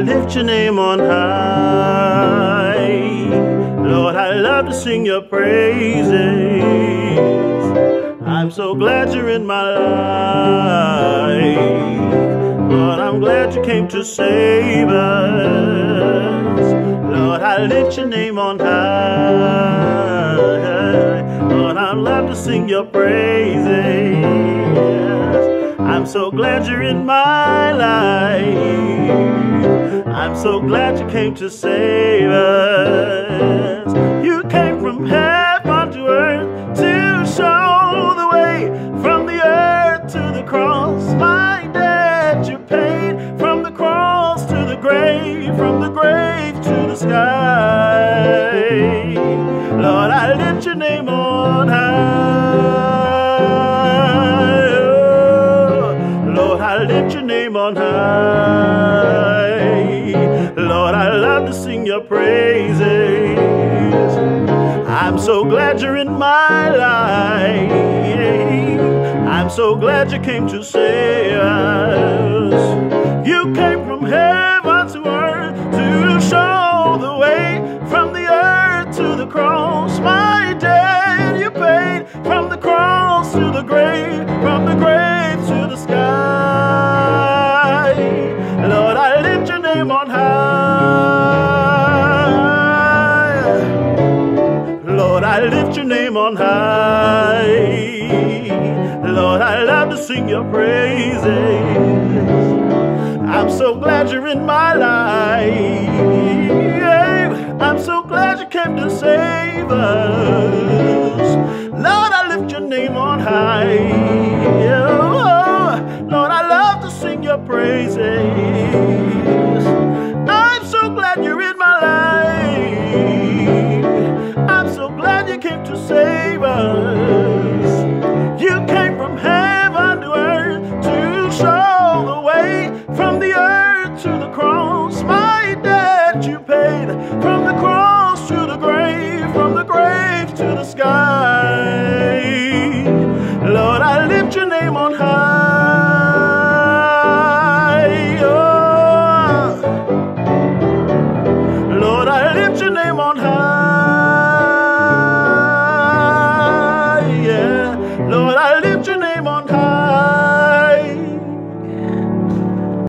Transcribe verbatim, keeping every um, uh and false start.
lift your name on high. Lord, I love to sing your praises. I'm so glad you're in my life. Lord, I'm glad you came to save us. Lord, I lift your name on high. Lord, I love to sing your praises. I'm so glad you're in my life. I'm so glad you came to save us. You came from heaven to earth to show the way, from the earth to the cross. My debt you paid, from the cross to the grave, from the grave to the sky. Lord, I lift your name on high. Oh, Lord, I lift your name on high. Lord, I love to sing your praises. I'm so glad you're in my life. I'm so glad you came to save us. You came from heaven to earth to show the way, from the earth to the cross. My debt you paid, from the cross to the grave, from the grave to the sky. Lord, I lift your name on high. Lord, I lift your name on high. Lord, I love to sing your praises. I'm so glad you're in my life. I'm so glad you came to save us. Lord, I lift your name on high. Oh, Lord, I love to sing your praises. I'm so glad you're in my life. I'm so glad you came to save us. You came from heaven to earth to show the way, from